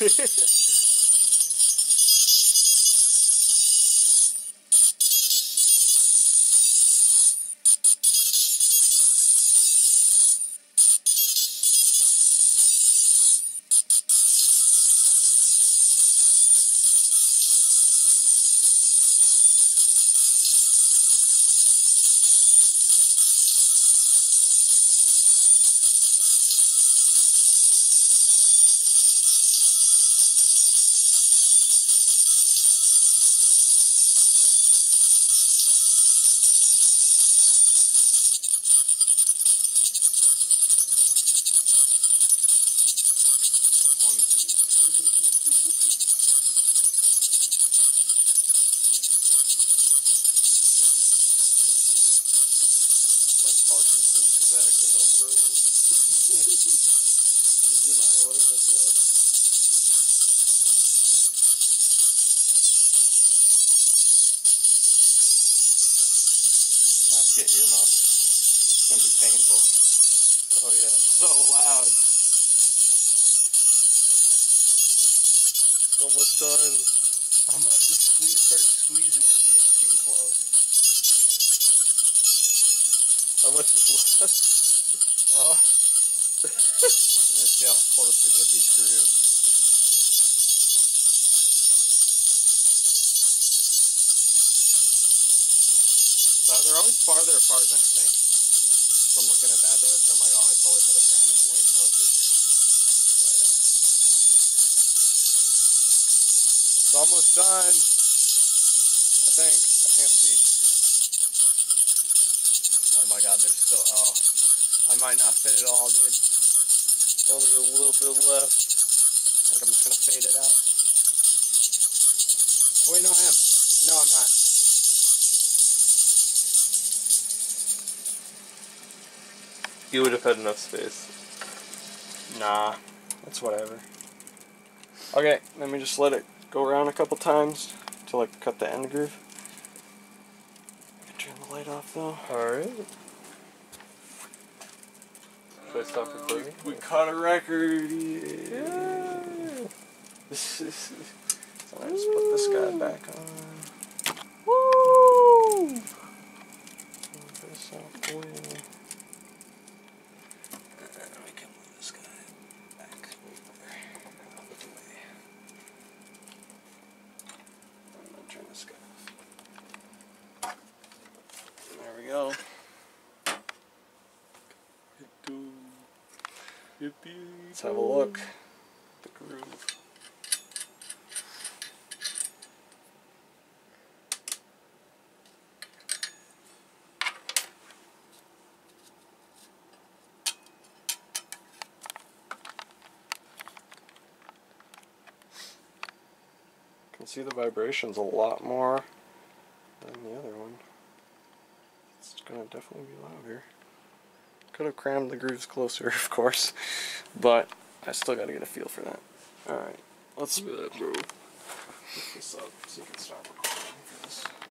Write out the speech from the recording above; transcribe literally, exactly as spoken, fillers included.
Get earmuffs. It's gonna be painful. Oh yeah, so loud. It's almost done. I'm gonna have to squeeze, start squeezing it, dude. It's getting close. How much is left? Oh. Let's see how close to get these grooves. So they're always farther apart than I think. From looking at that disc, I'm like, oh, I totally could have crammed them way closer. So, yeah. It's almost done. I think. I can't see. Oh my god, there's still, oh. I might not fit it all, dude. Only a little bit left. I think I'm just gonna fade it out. Oh wait, no I am. No, I'm not. You would have had enough space. Nah, that's whatever. Okay, let me just let it go around a couple times till I cut the end groove. I can turn the light off though. Alright. Should I stop recording? We, we caught a record! Yeah! So I just put this guy back on. Woo! Move this out the way. There we go. Let's have a look at the groove. You can see the vibrations a lot more than the other one. It's gonna definitely be louder. Could have crammed the grooves closer, of course, but I still gotta get a feel for that. Alright, let's do that, bro. Pick this up so you can stop recording for this.